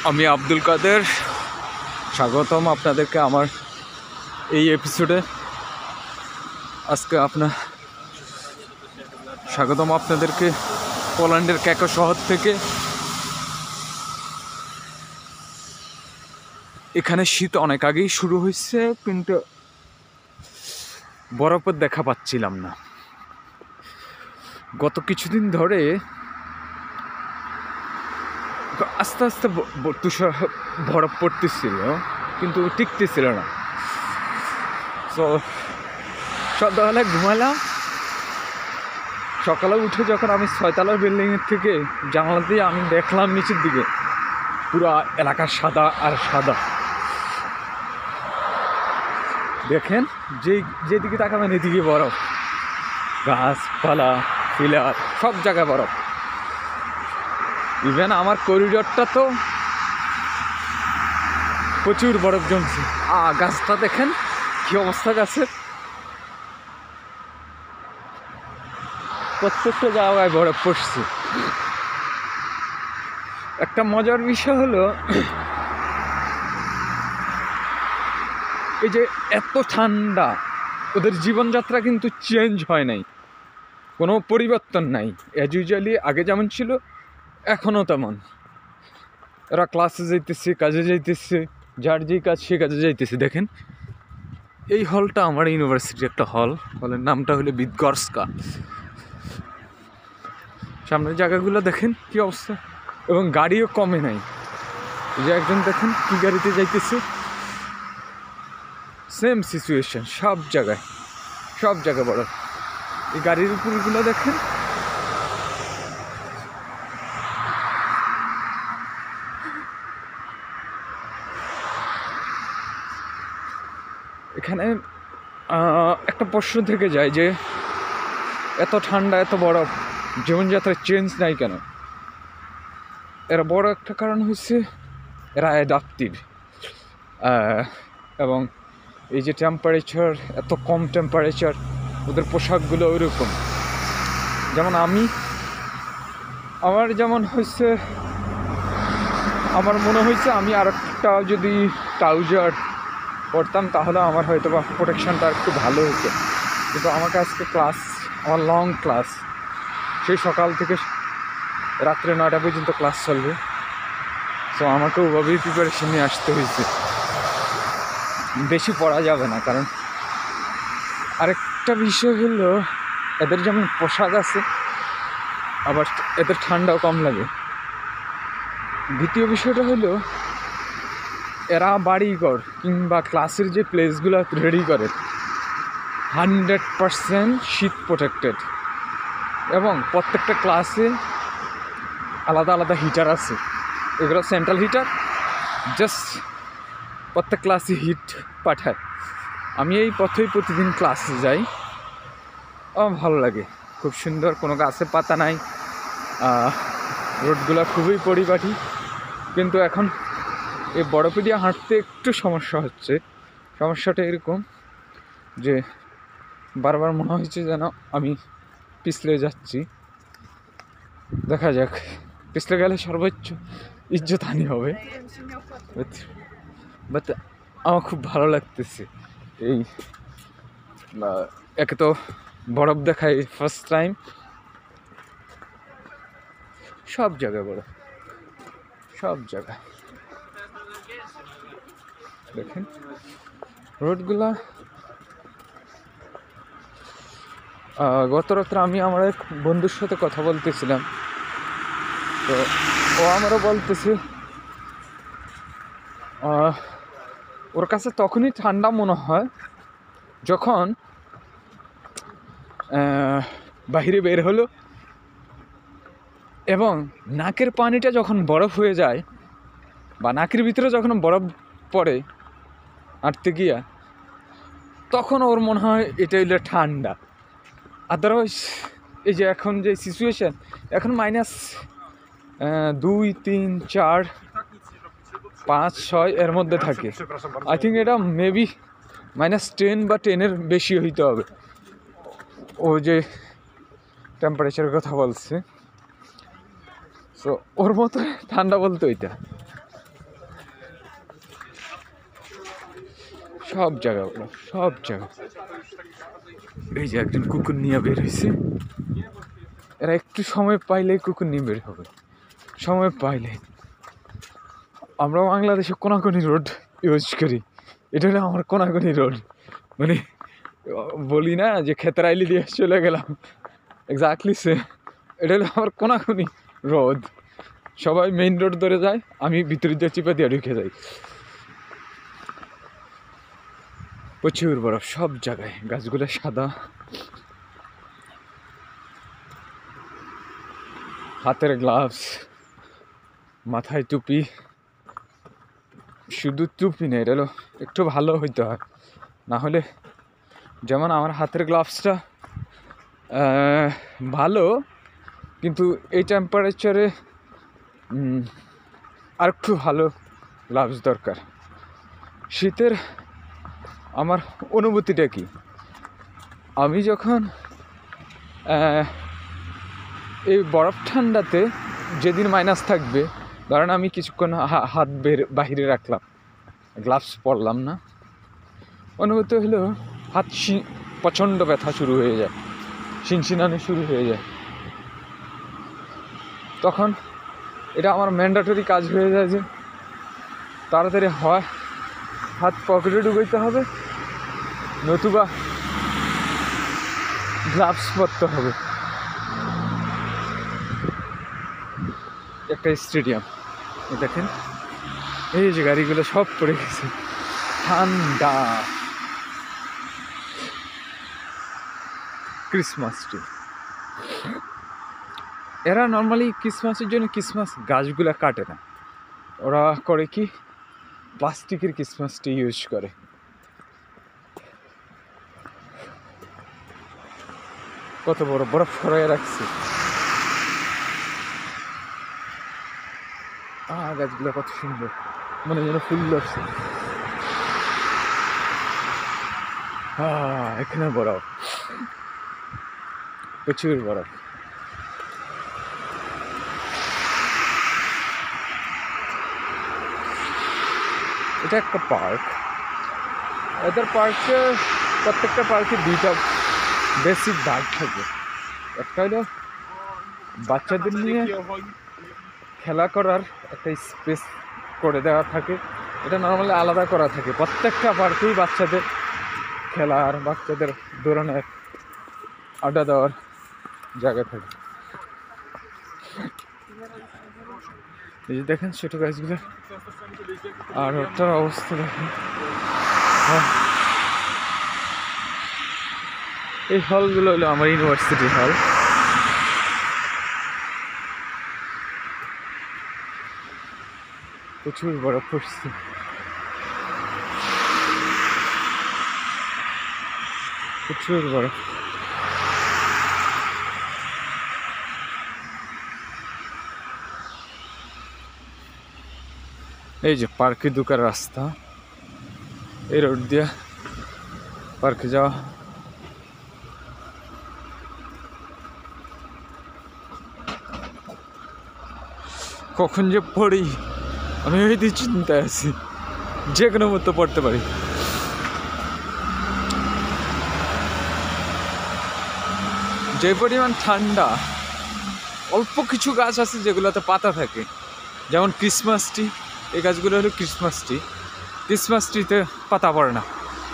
আমি আব্দুল কাদের, স্বাগতম আপনাদেরকে আমার এই এপিসোডে। আজকে স্বাগতম আপনাদেরকে পোল্যান্ডের ক্যাকো শহর থেকে। এখানে শীত অনেক আগেই শুরু হয়েছে, কিন্তু বরফের দেখা পাচ্ছিলাম না। গত কিছুদিন ধরে আস্তে আস্তে তুষার বরফ পড়তেছিল, কিন্তু টিকতেছিল না। তো সন্ধ্যাবেলায় ঘুমালাম। সকালে উঠে যখন আমি 6তলার বিল্ডিংয়ের থেকে জানালা দিয়ে আমি দেখলাম নিচের দিকে পুরো এলাকা সাদা আর সাদা। দেখেন যেদিকে তাকাবেন এদিকে বরফ, গাছপালা, পিলার, সব জায়গায় বরফ। ইভেন আমার করিডোরটা তো প্রচুর বরফ জমছে। গাছটা দেখেন কি অবস্থা গাছের, প্রত্যেকটা জায়গায় বরফ পড়ছে। একটা মজার বিষয় হলো, এই যে এত ঠান্ডা, ওদের জীবনযাত্রা কিন্তু চেঞ্জ হয় নাই, কোনো পরিবর্তন নাই। অ্যাজ ইউজুয়ালি আগে যেমন ছিল এখনও তেমন। এরা ক্লাসে যাইতেছে, কাজে যাইতেছে, যার যেই কাজ সে কাজে যাইতেছে। দেখেন এই হলটা আমার ইউনিভার্সিটির একটা হলের নামটা হলো বিদগর্স্কা। সামনের জায়গাগুলো দেখেন কি অবস্থা, এবং গাড়িও কমে নাই। এই যে একজন দেখেন কি গাড়িতে যাইতেছে, সেম সিচুয়েশন সব জায়গায় বড়। এই গাড়ির উপরগুলো দেখেন, এখানে একটা প্রশ্ন থেকে যায় যে এত ঠান্ডা, এত বরফ, জীবনযাত্রার চেঞ্জ নাই কেন? এরা বড় একটা কারণ হচ্ছে এরা অ্যাডাপটিভ। এবং এই যে টেম্পারেচার, এত কম টেম্পারেচার, ওদের পোশাকগুলো ওইরকম। যেমন আমার যেমন হয়েছে, আমার মনে হয়েছে আমি আর একটা যদি ট্রাউজার পরতাম তাহলে আমার হয়তো বা প্রোটেকশানটা একটু ভালো হতো। কিন্তু আমাকে আজকে আমার লং ক্লাস, সেই সকাল থেকে রাত্রে 9টা পর্যন্ত ক্লাস চলবে। সো আমাকে ওভাবেই প্রিপারেশন নিয়ে আসতে হয়েছে। বেশি পড়া যাবে না, কারণ আরেকটা বিষয় হলো এদের যেমন পোশাক আছে, আবার এদের ঠান্ডাও কম লাগে। দ্বিতীয় বিষয়টা হলো এরা বাড়িঘর কিংবা ক্লাসের যে প্লেসগুলো রেডি করে 100% শীত প্রোটেক্টেড, এবং প্রত্যেকটা ক্লাসে আলাদা আলাদা হিটার আছে। এগুলো সেন্ট্রাল হিটার, জাস্ট প্রত্যেক ক্লাসে হিট পাঠায়। আমি এই পথেই প্রতিদিন ক্লাসে যাই, আমার ভালো লাগে, খুব সুন্দর, কোনো গাছে পাতা নাই, রোডগুলো খুবই পরিপাটি। কিন্তু এখন এই বরফে দিয়ে হাঁটতে একটু সমস্যা হচ্ছে। সমস্যাটা এরকম যে বারবার মনে হচ্ছে যেন আমি পিছলে যাচ্ছি। দেখা যাক, পিছলে গেলে সর্বোচ্চ ইজ্জতহানি হবে। বাট আমার খুব ভালো লাগতেছে। এই একে তো বরফ দেখাই ফার্স্ট টাইম, সব জায়গায় বরফ, সব জায়গায়। দেখেন রোডগুলা। গত রাত্রে আমি আমার এক বন্ধুর সাথে কথা বলতেছিলাম, তো ও আমারও বলতেছে ওর কাছে তখনই ঠান্ডা মনে হয় যখন বাহিরে বের হলো এবং নাকের পানিটা যখন বরফ হয়ে যায়, বা নাকের ভিতরে যখন বরফ পড়ে হাঁটতে গিয়া, তখন ওর মনে হয় এটা হইলে ঠান্ডা। আদারওয়াইজ এই যে এখন যে সিচুয়েশান, এখন -2, 3, 4, 5, 6 এর মধ্যে থাকে। আই থিঙ্ক এটা মেবি -10 বা 10-এর বেশি হইতে হবে। ও যে টেম্পারেচারের কথা বলছে, সো ওর মতো ঠান্ডা বলতে ওইটা। সব জায়গা বরফ, সব জায়গা। এই যে একজন কুকুর নিয়ে বের হয়েছে, এরা একটু সময় পাইলেই কুকুর নিয়ে বের হবে, সময় পাইলে। আমরা বাংলাদেশে কোনাকুনি রোড ইউজ করি, এটা হলো আমার কোনাকুনি রোড, মানে বলি না যে খেতরাইলি দিয়ে চলে গেলাম, এক্স্যাক্টলি সে, এটা হলো আমার কোনাকুনি রোড। সবাই মেইন রোড ধরে যায়, আমি ভিতরে দিয়ে চিপে দিয়ে ঢুকে যাই। প্রচুর বরফ সব জায়গায়, গাছগুলো সাদা, হাতের গ্লাভস, মাথায় টুপি, শুধু টুপি নেই, এটা হলো একটু ভালো হইতে হয়, না হলে যেমন আমার হাতের গ্লাভসটা ভালো, কিন্তু এই টেম্পারেচারে আর একটু ভালো গ্লাভস দরকার। শীতের আমার অনুভূতিটা কি, আমি যখন এই বরফ ঠান্ডাতে যেদিন মাইনাস থাকবে, ধরেন আমি কিছুক্ষণ হাত বাহিরে রাখলাম, গ্লাভস পরলাম না, অনুভূতি হলো হাত প্রচণ্ড ব্যথা শুরু হয়ে যায়, শিনশিনানি শুরু হয়ে যায়। তখন এটা আমার ম্যান্ডেটরি কাজ হয়ে যায় যে তাড়াতাড়ি হয় হাত পকেটে ঢুকাইতে হবে, নতুবা গ্লাভস পরতে হবে। একটা স্টেডিয়াম দেখেন, এই যে গাড়িগুলো সব পড়ে গেছে, ঠান্ডা। ক্রিসমাস ট্রি, এরা নর্মালি ক্রিসমাসের জন্য ক্রিসমাস গাছগুলো কাটে না, ওরা করে কি প্লাস্টিকের ক্রিসমাস ট্রি ইউজ করে। কত বড় বরফ সরাই রাখছে, গাছগুলো কত সুন্দর, মানে যেন ফুল ধরছে। এখানে বরফ, প্রচুর বরফ। এটা একটা পার্ক, এদের পার্কে প্রত্যেকটা পার্কে দুইটা বেসিক ভাগ থাকে। একটা হলো বাচ্চাদের নিয়ে খেলা করার একটা স্পেস করে দেওয়া থাকে, এটা নর্মালি আলাদা করা থাকে। প্রত্যেকটা পার্কেই বাচ্চাদের খেলার, বাচ্চাদের দৌড়ানোর, আড্ডা দেওয়ার জায়গা থাকে। এই যে দেখেন ছোট গাছগুলো, আর ওটার অবস্থা দেখেন। এই হলগুলো হলো আমার ইউনিভার্সিটি হল। প্রচুর বরফ পড়ছে, প্রচুর বরফ। এই যে পার্কে ঢোকার রাস্তা, এই রোড দিয়া পার্কে যাওয়া। কখন যে পড়ি আমি এই চিন্তায় আছি, যে কোনো মতো পড়তে পারি। যে পরিমাণ ঠান্ডা, অল্প কিছু গাছ আছে যেগুলোতে পাতা থাকে, যেমন ক্রিসমাস ট্রি। এই গাছগুলো হলো ক্রিসমাস ট্রি, ক্রিসমাস ট্রিতে পাতা পড়ে না,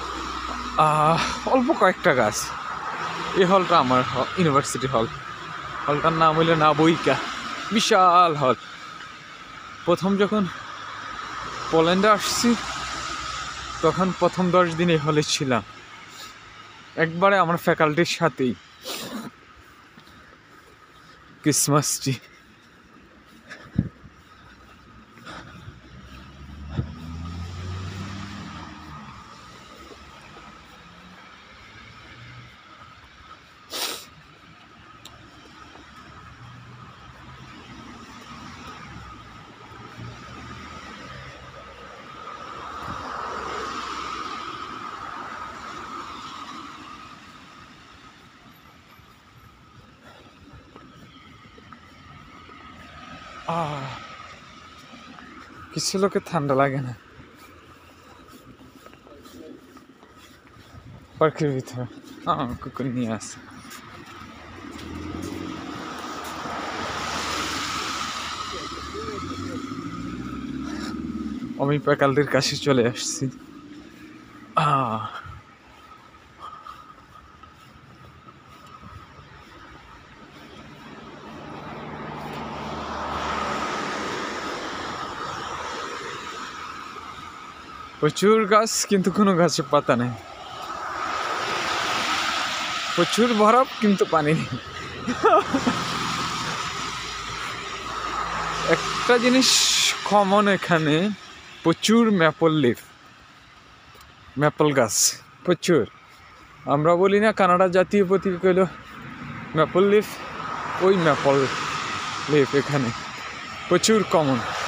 অল্প কয়েকটা গাছ। এই হলটা আমার ইউনিভার্সিটি হল, হলটার নাম হইল নাবইকা, বিশাল হল। প্রথম যখন পোল্যান্ডে আসছি তখন প্রথম 10 দিন এই হলে ছিলাম, একবারে আমার ফ্যাকাল্টির সাথেই। ক্রিসমাস ট্রি, কিছু লোকের ঠান্ডা লাগে না। পার্কের ভিতরে কুকুর নিয়ে আসে। আমি প্যাকালদের কাছে চলে আসছি। প্রচুর গাছ, কিন্তু কোনো গাছে পাতা নেই। প্রচুর বরফ, কিন্তু পানি নেই। একটা জিনিস কমন এখানে, প্রচুর ম্যাপল লিফ, ম্যাপল গাছ প্রচুর। আমরা বলি না কানাডা জাতীয় প্রতীক হইল ম্যাপল লিফ, ওই ম্যাপল লিফ এখানে প্রচুর কমন।